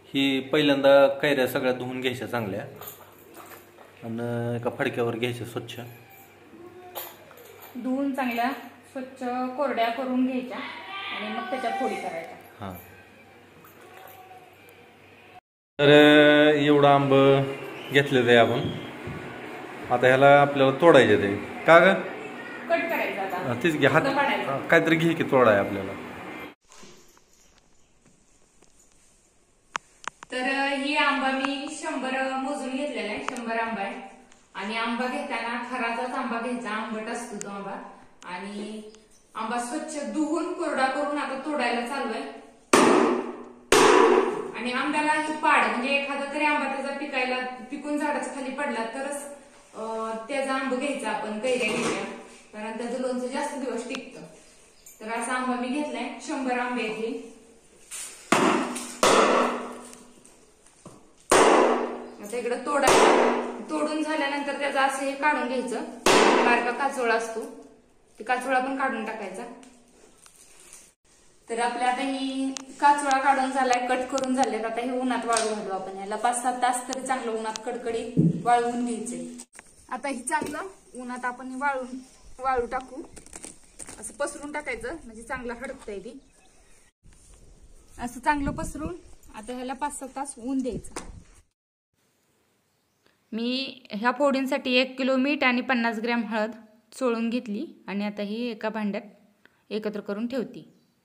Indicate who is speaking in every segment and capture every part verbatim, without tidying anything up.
Speaker 1: ही पहिल्यांदा कैऱ्या सगळ्या धुवून घ्यायच्या चांगल्या आणि एका फडक्यावर घ्यायच्या स्वच्छ
Speaker 2: धुवून चांगल्या स्वच्छ कोरड्या करून घ्यायच्या आणि मग त्याच्यात फोडी करायच्या।
Speaker 1: हां तर एवढं आंब घेतलेलं आहे आपण। आता ह्याला आपल्याला तोडायचे ते का ग
Speaker 2: कट करायचं आता
Speaker 1: तीच घे हात काहीतरी घे की तोडा आहे आपल्याला।
Speaker 2: तर ही आंबा मी शंभर मोजून घेतलेला आहे, शंभर आंबा आहे आणि आंबा घेताना खराचाच आंबा घ्यायचा, आंबट असतो तो आंबा। आणि आंबा स्वच्छ धुवून कोरडा करून आता तोडायला चालू आहे। आणि आंब्याला ही पाड म्हणजे एखादा तरी आंबा त्याचा पिकायला पिकून झाडाच्या खाली पडला तरच त्याचा आंबा घ्यायचा आपण, कैऱ्या घ्यायच्या, कारण त्याचं लोणचं जास्त दिवस टिकतं। तर असा आंबा मी घेतलाय, शंभर आंबे आहेत। आता इकडं तोडायचं, तोडून झाल्यानंतर त्याचं असं हे काढून घ्यायचं, बारका काचोळा असतो ते काचोळा पण काढून टाकायचा। तर आपल्या आता ही काचोळा काढून झालाय, कट करून झालेत, आता हे उन्हात वाळू घालू आपण। याला पाच सात तास तरी चांगलं उन्हात कडकडीत वाळवून घ्यायचंय। आता ही चांगलं उन्हात आपण वाळून वाळू टाकू, असं पसरून टाकायचं म्हणजे चांगलं हडकतंय ती। असं चांगलं पसरून आता ह्याला पाच सात तास ऊन द्यायचं। मी ह्या फोडींसाठी एक किलो मीठ आणि पन्नास ग्रॅम हळद चोळून घेतली आणि आता ही एका भांड्यात एकत्र करून ठेवते।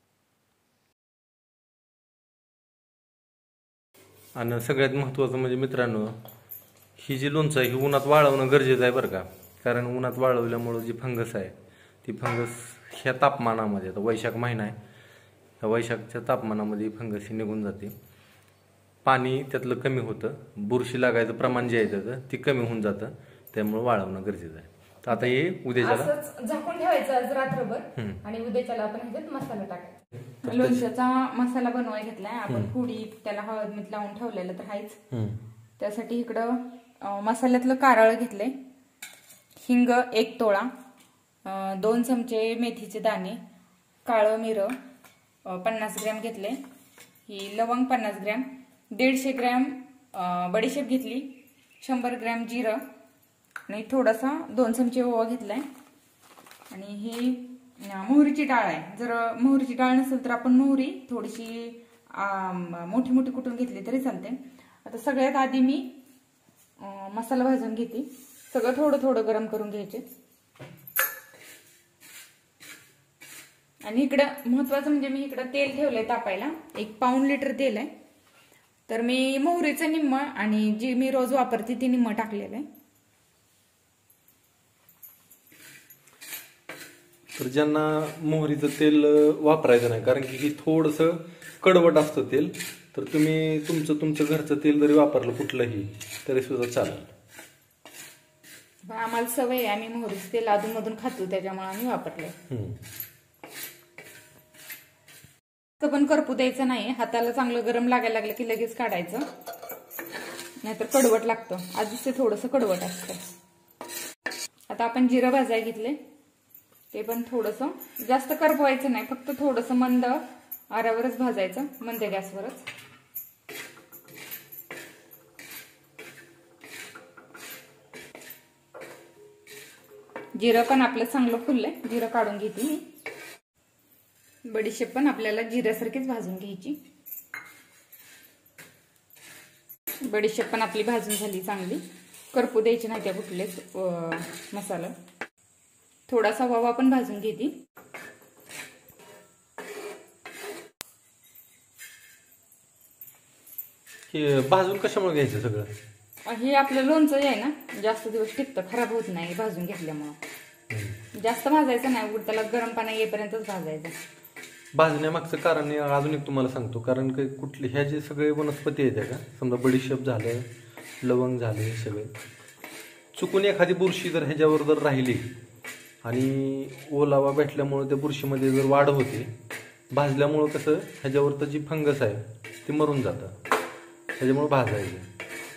Speaker 1: आणि सगळ्यात महत्त्वाचं म्हणजे मित्रांनो, ही जी लोणचं आहे ही उन्हात वाळवणं गरजेचं आहे बरं का, कारण उन्हात वाळवल्यामुळं जी फंगस आहे ती फंगस ह्या तापमानामध्ये, आता वैशाख महिना आहे, ह्या वैशाखच्या तापमानामध्ये फंगस ही निघून जाते, पाणी त्यातलं कमी होतं, बुरशी लागायचं प्रमाण जे आहे त्याचं ती कमी होऊन जातं, त्यामुळे वाळवणं गरजेचं आहे। तर आता हे उद्याच्याला
Speaker 2: झाकून ठेवायचं आज रात्रभर आणि उद्याच्याला आपण ह्याच्यात मसाला टाकायचा। लोणच्याचा मसाला बनवायला घेतलाय आपण, फोडी त्याला हळद मीठ लावून ठेवलेलं तर आहेच। त्यासाठी इकडं मसाल्यातलं कारळ घेतलंय, हिंग एक तोळा, दोन चमचे मेथीचे दाणे, काळं मिरं पन्नास ग्रॅम घेतले, ही लवंग पन्नास ग्रॅम, दीडशे ग्रॅम बडीशेप घेतली, शंभर ग्रॅम जिरं आणि थोडासा दोन चमचे ओवा घेतलाय। आणि ही मोहरीची डाळ आहे, जर मोहरीची डाळ नसेल तर आपण मोहरी थोडीशी मोठी मोठी कुटून घेतली तरी चालते। आता सगळ्यात आधी मी मसाला भाजून घेते, सगळं थोडं थोडं गरम करून घ्यायचे। आणि इकडं महत्वाचं म्हणजे मी इकडं तेल ठेवलंय तापायला, एक पाऊण लिटर तेल आहे। तर मी मोहरीचं निम्म आणि जी मी रोज वापरते ती निम्म टाकलेलं आहे।
Speaker 1: तर ज्यांना मोहरीचं तेल वापरायचं नाही, कारण की थोडंसं कडवट असतं तेल, तर तुम्ही तुमचं तुमचं घरचं तेल जरी वापरलं कुठलंही तरी सुद्धा चालेल।
Speaker 2: आम्हाला सवय आहे, आम्ही मोहरीचं तेल अधूनमधून खातो त्याच्यामुळे आम्ही वापरले। पण करपू द्यायचं नाही, हाताला चांगलं गरम लागायला लागलं की लगेच काढायचं, नाहीतर कडवट लागतं, आधीच ते थोडंसं कडवट असतं। आता आपण जिरं भाजायला घेतले, ते पण थोडंसं जास्त करपवायचं नाही, फक्त थोडंसं मंद आरावरच भाजायचं, मंद गॅसवरच। जिरं पण आपलं चांगलं फुललंय, जिरं काढून घेते मी। बडीशेप पण आपल्याला जिऱ्यासारखीच भाजून घ्यायची। बडीशेप पण आपली भाजून झाली चांगली, करपू द्यायची नाही त्या कुठले मसाला। थोडासा ओवा पण भाजून घेते।
Speaker 1: भाजून कशामुळे घ्यायचं सगळं?
Speaker 2: हे आपलं लोणचं आहे ना जास्त दिवस टिकतं, खराब होत नाही भाजून घेतल्यामुळं। जास्त भाजायचं नाही, त्याला गरम पाणी येईपर्यंतच भाजायचं।
Speaker 1: भाजण्यामागचं कारण अजून एक तुम्हाला सांगतो, कारण की कुठले ह्या जे सगळे वनस्पती आहेत का, समजा बडीशेप झालं, लवंग झाले, सगळे चुकून एखादी बुरशी जर ह्याच्यावर जर राहिली आणि ओलावा भेटल्यामुळे त्या बुरशीमध्ये जर वाढ होते, भाजल्यामुळं कसं ह्याच्यावर जी फंगस आहे ती मरून जातं, त्याच्यामुळे भाजायचं।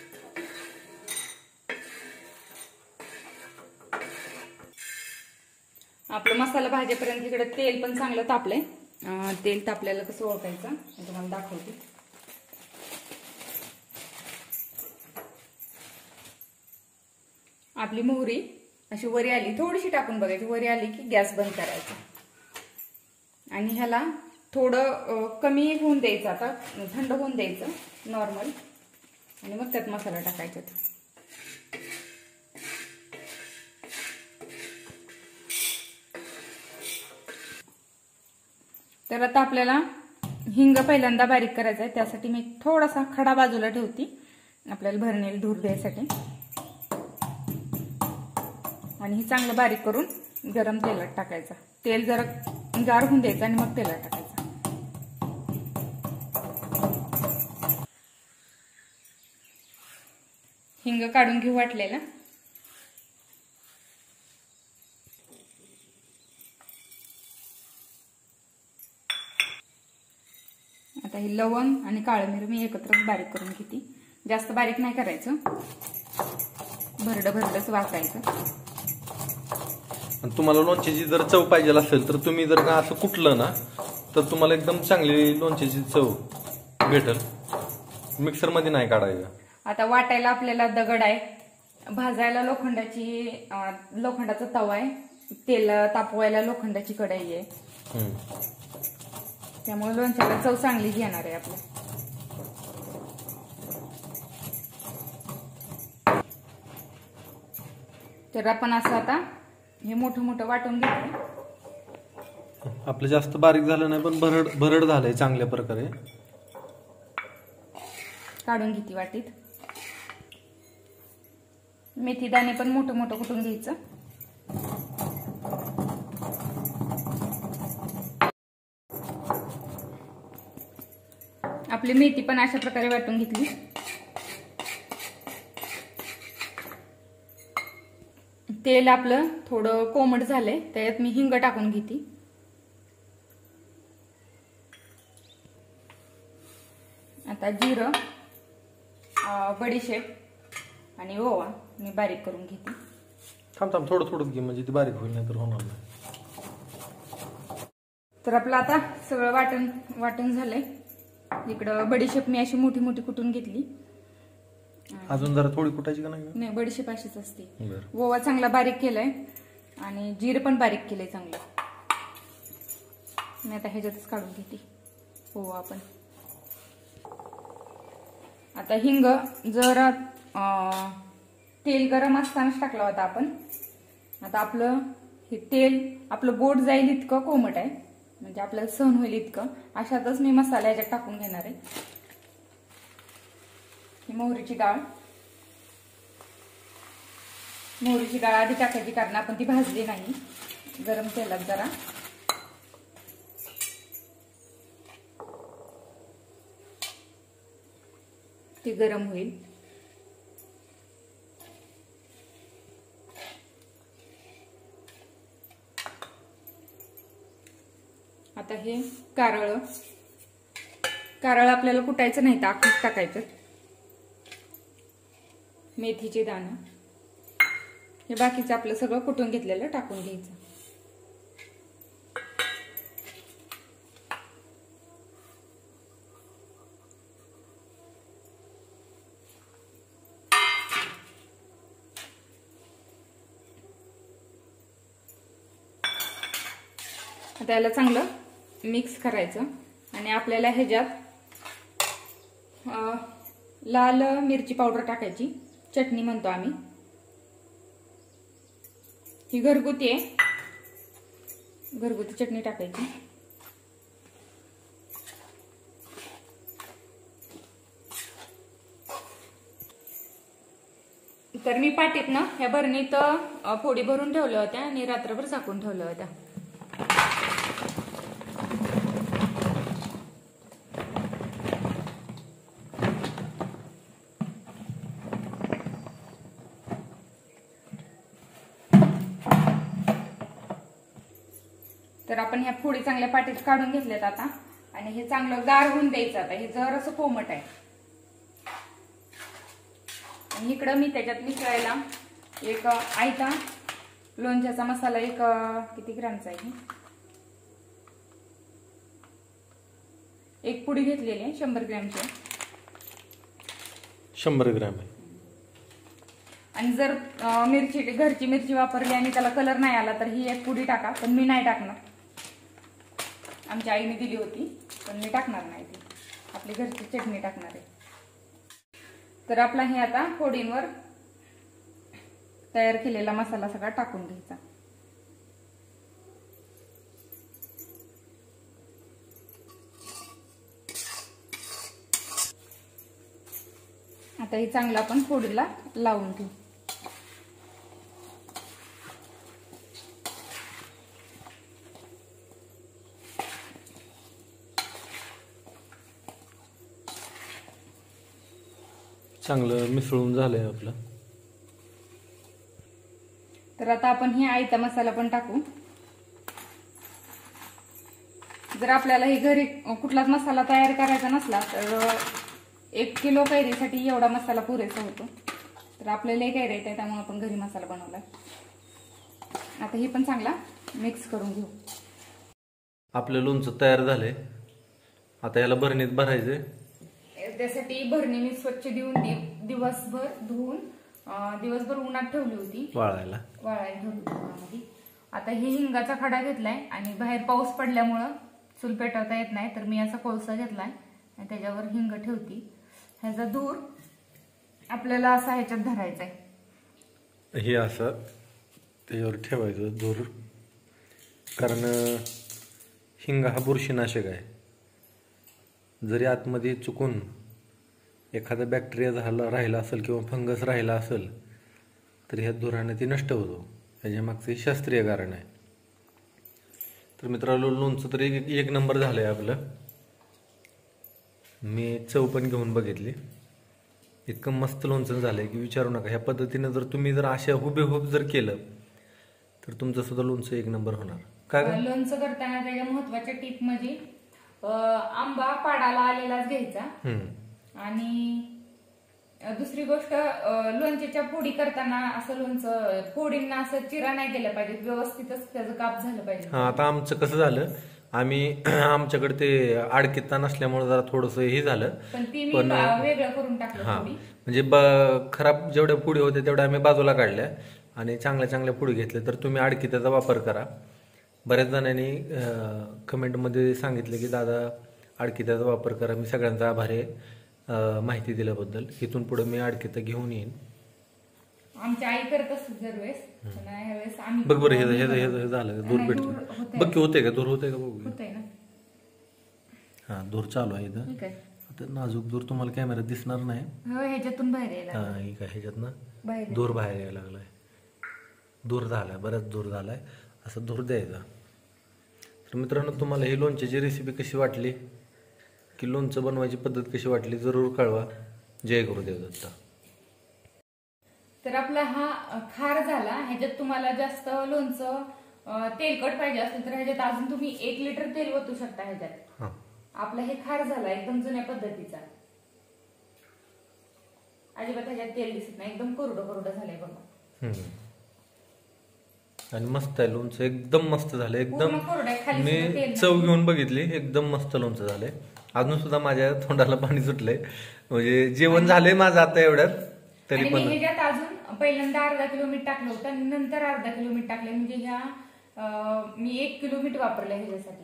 Speaker 2: आपलं मसाला भाजेपर्यंत इकडे तेल पण चांगलं तापलंय। तेल तापल्याला कसं ओळखायचं तुम्हाला दाखवते। आपली मोहरी अशी वरी आली, थोडीशी टाकून बघायची, वरी आली की गॅस बंद करायचा आणि ह्याला थोडं कमी होऊन द्यायचं, आता थंड होऊन द्यायचं नॉर्मल, आणि मग त्यात मसाला टाकायचा. तर आता आपल्याला हिंग पहिल्यांदा बारीक करायचा आहे, त्यासाठी मी थोडासा खडा बाजूला ठेवते आपल्याला भरणीला धूर द्यायसाठी, आणि हे चांगलं बारीक करून गरम तेलात टाकायचं. तेल जरा गार होऊन द्यायचं आणि मग तेलात टाकायचं. हिंग काढून घेऊ वाटलेला. आता ही लवंग आणि काळं मिरं मी एकत्रच बारीक करून घेते. जास्त बारीक नाही करायचं, भरडं भरडंच वाचायचं.
Speaker 1: तुम्हाला लोणच्याची जर चव पाहिजे असेल तर तुम्ही जर का असं कुटलं ना तर तुम्हाला एकदम चांगली लोणच्याची चव भेटेल. मिक्सर मध्ये नाही काढायचं.
Speaker 2: आता वाटायला आपल्याला दगड आहे, भाजायला लोखंडाची लोखंडाचा तवा आहे, तेल तापवायला लोखंडाची कढई आहे, त्यामुळे लोणच्याला चव चांगली घेणार आहे आपल्या. तर आपण असं आता हे मोठं मोठं वाटून घेतलं.
Speaker 1: आपलं जास्त बारीक झालं नाही पण भरड भरड झालंय चांगल्या प्रकारे.
Speaker 2: काढून घेते वाटीत. मेथी दाणे पण मोठं मोठं कुटून घ्यायचं. आपली मेथी पण अशा प्रकारे वाटून घेतली. तेल आपलं थोडं कोमट झालंय, त्यात मी हिंग टाकून घेते. आता जिरं, बडीशेप आणि ओवा मी बारीक करून घेते.
Speaker 1: थांब थांब थोडं थोडं घे म्हणजे ती बारीक होईल नाही तर होणार नाही.
Speaker 2: तर आपलं आता सगळं वाटण वाटण झालंय. इकडं बडीशेप मी अशी मोठी मोठी कुटून घेतली.
Speaker 1: अजून जरा थोडी कुटायची का नाही?
Speaker 2: नाही, बडीशेप अशीच असते. ओवा चांगला बारीक केलाय आणि जीर पण बारीक केलंय चांगलं. मी आता ह्याच्यातच काढून घेते ओवा पण. आता हिंग जरा तेल गरम असतानाच टाकला होता आपण. आता आपलं हे तेल आपलं बोट जाईल इतकं कोमट आहे, म्हणजे आपल्याला सहन होईल इतकं. अशातच मी मसाला याच्यात टाकून घेणार आहे. ही मोहरीची डाळ, मोहरीची डाळ आधी टाकायची कारण आपण ती भाजली नाही. गरम तेलात जरा ती गरम होईल. आता हे कारळ कारळ आपल्याला कुटायचं नाही तर आखीच टाकायचं. मेथीचे दाणे हे बाकीचं आपलं सगळं कुटून घेतलेलं टाकून घ्यायचं. आता याला चांगलं मिक्स करायचं आणि आपल्याला ह्याच्यात लाल मिरची पावडर टाकायची. चटणी म्हणतो आम्ही, ही घरगुती आहे. घरगुती चटणी टाकायची. तर मी पाटीत ना ह्या भरणीत फोडी भरून ठेवल्या होत्या आणि रात्रभर झाकून ठेवल्या होत्या. तर आपण ह्या फोडी चांगल्या पाटीत काढून घेतल्यात आता आणि हे चांगलं गार होऊन द्यायचं. आता हे जर असं कोमट आहे आणि इकडं मी त्याच्यात मिसळायला एक आयता लोणच्याचा मसाला एक किती ग्रामचा आहे, एक पुडी घेतलेली आहे शंभर ग्रॅमची.
Speaker 1: शंभर ग्रॅम आहे.
Speaker 2: आणि जर अं, मिरची घरची मिरची वापरली आणि त्याला कलर नाही आला तर ही एक पुडी टाका, पण मी नाही टाकणार. आमच्या आईने दिली होती पण मी टाकणार नाही, ती आपली घरची चटणी टाकणार आहे. तर आपला हे आता फोडींवर तयार केलेला मसाला सगळा टाकून घ्यायचा. आता हे चांगलं आपण फोडीला लावून घेऊ.
Speaker 1: चांगलं मिसळून झालंय आपलं.
Speaker 2: तर आता आपण हे आयता मसाला पण टाकू. जर आपल्याला हे घरी कुठलाच मसाला तयार करायचा नसला तर एक किलो कैरीसाठी एवढा मसाला पुरेसा होतो. तर आपल्याला एक कैरी येते त्यामुळे आपण घरी मसाला बनवलाय. आता हे पण चांगला मिक्स करून घेऊ.
Speaker 1: आपलं लोणचं तयार झालंय. आता याला भरणीत भरायचंय.
Speaker 2: त्यासाठी भरणी मी स्वच्छ देऊन दिवसभर धुवून दिवसभर उन्हात ठेवली होती,
Speaker 1: वाळायला
Speaker 2: वाळायला ठेवली होती उन्हामध्ये. आता हे हिंगाचा खडा घेतलाय आणि बाहेर पाऊस पडल्यामुळं चूल पेटवता येत नाही, तर मी असा कोळसा घेतलाय आणि त्याच्यावर हिंग ठेवती. ह्याचा धूर आपल्याला असा ह्याच्यात धरायचा आहे.
Speaker 1: हे असं त्याच्यावर ठेवायचं धूर, कारण हिंग हा बुरशीनाशक आहे. जरी आतमध्ये चुकून एखादा बॅक्टेरिया झाला राहिला असेल किंवा फंगस राहिला असेल तर ह्या धुराने ती नष्ट होतो. ह्याच्या मागचं हे शास्त्रीय कारण आहे. तर मित्रांनो, लोणचं तरी एक नंबर झालंय आपलं. मी चव पण घेऊन बघितली. इतकं मस्त लोणचं झालंय की विचारू नका. ह्या पद्धतीने जर तुम्ही जर अशा हुबेहूब जर केलं तर तुमचं सुद्धा लोणचं एक नंबर होणार. काय
Speaker 2: लोणचं करताना त्याच्या महत्वाच्या टीप म्हणजे आंबा पाडाला आलेलाच घ्यायचा. आणि दुसरी गोष्ट, लोणच्याच्या फोडी करताना असं लोणचं फोडींना असं चिरा नाही केला पाहिजे, व्यवस्थितच त्याचं काप झालं पाहिजे.
Speaker 1: हा, आता आमचं कसं झालं, आम्ही आमच्याकडे ते आडकित्ता नसल्यामुळे जरा थोडस हे झालं,
Speaker 2: पण ती मी वेगळं करून टाकलं.
Speaker 1: हा, म्हणजे खराब जेवढ्या पुढे होत्या तेवढ्या आम्ही बाजूला काढल्या आणि चांगल्या चांगल्या पुढे घेतल्या. तर तुम्ही आडकित्त्याचा वापर करा. बऱ्याच जणांनी कमेंटमध्ये सांगितलं की दादा आडकित्त्याचा वापर करा. मी सगळ्यांचा आभार आहे माहिती दिल्याबद्दल. इथून पुढे मी आडकित्ता घेऊन येईन.
Speaker 2: आमच्या आई करत असत दरवेळेस,
Speaker 1: बघ बरं हे हे झालं धूर भेटतो. बघ की होते का धूर, होते का बघू. हा, धूर चालू आहे इथं. आता नाजूक धूर तुम्हाला कॅमेऱ्यात दिसणार नाही.
Speaker 2: ह्याच्यातून बाहेर यायला,
Speaker 1: हा, ही काय ह्याच्यात ना धूर बाहेर यायला लागलाय. धूर झालाय, बराच धूर झालाय. असं धूर द्यायचा. तर मित्रांनो, तुम्हाला ही लोणच्याची रेसिपी कशी वाटली, की लोणचं बनवायची पद्धत कशी वाटली, जरूर कळवा. जय गुरुदेव दत्ता.
Speaker 2: तर आपला हा खार झाला. ह्याच्यात तुम्हाला जास्त लोणचं तेलकट पाहिजे असेल तर ह्याच्यात अजून तुम्ही एक लिटर तेल ओतू शकता ह्याच्यात. आपला हे खार झाला एकदम जुन्या पद्धतीचा. अजिबात ह्याच्यात तेल दिसत नाही, एकदम कोरडं कोरडं झालंय बघा.
Speaker 1: आणि मस्त आहे लोणचं, एकदम मस्त झालं. एकदम मी चव घेऊन बघितली, एकदम मस्त लोणचं झालंय. अजून सुद्धा माझ्या तोंडाला पाणी सुटलंय. म्हणजे जेवण झालंय माझं आता एवढ्यात तरी पण.
Speaker 2: ह्याच्यात अजून पहिल्यांदा अर्धा किलो मीठ टाकलं होतं आणि नंतर अर्धा किलो मीठ टाकलं. म्हणजे ह्या मी एक किलो मीठ वापरलं ह्याच्यासाठी.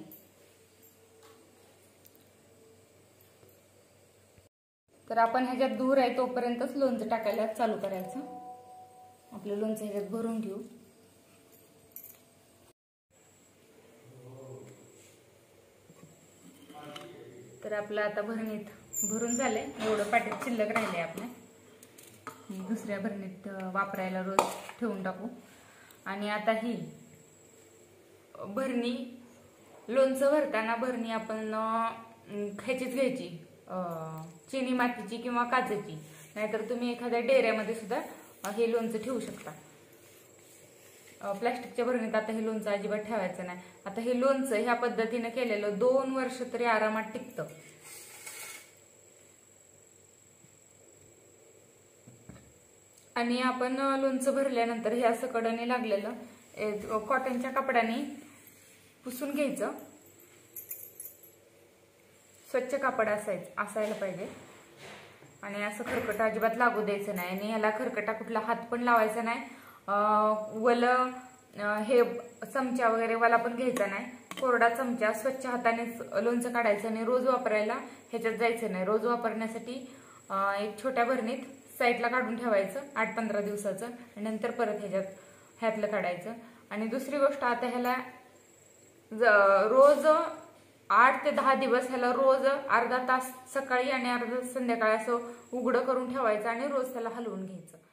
Speaker 2: तर आपण ह्याच्यात दूर आहे तोपर्यंतच लोणचं टाकायला चालू करायचं. आपलं लोणचं ह्याच्यात भरून घेऊ. तर आपलं आता भरणीत भरून झालंय. एवढं पाटीत शिल्लक राहिले आपल्या. दुसऱ्या भरणीत वापरायला रोज ठेवून टाकू. आणि आता ही भरणी, लोणचं भरताना भरणी आपण ह्याचीच घ्यायची, चिनी मातीची किंवा काचेची. नाहीतर तुम्ही एखाद्या डेऱ्यामध्ये सुद्धा हे लोणचं ठेवू शकता. प्लास्टिकच्या भरणीत आता हे लोणचं अजिबात ठेवायचं नाही. आता हे लोणचं ह्या पद्धतीने केलेलं दोन वर्ष तरी आरामात टिकतं. आणि आपण लोणचं भरल्यानंतर हे असं कडने लागलेलं कॉटनच्या कपड्याने पुसून घ्यायचं. स्वच्छ कापड असायचं असायला पाहिजे. आणि असं खरकट अजिबात लागू द्यायचं नाही आणि ह्याला खरकटा कुठला हात पण लावायचा नाही. वल हे चमचा वगैरे वाला पण घ्यायचा नाही. कोरडा चमचा स्वच्छ हाताने लोणचं काढायचं आणि रोज वापरायला ह्याच्यात जायचं नाही. रोज वापरण्यासाठी एक छोट्या भरणीत साईडला काढून ठेवायचं आठ पंधरा दिवसाचं आणि नंतर परत ह्याच्यात ह्यातलं काढायचं. आणि दुसरी गोष्ट, आता ह्याला रोज आठ ते दहा दिवस ह्याला रोज अर्धा तास सकाळी आणि अर्धा तास संध्याकाळी असं उघडं करून ठेवायचं आणि रोज त्याला हलवून घ्यायचं.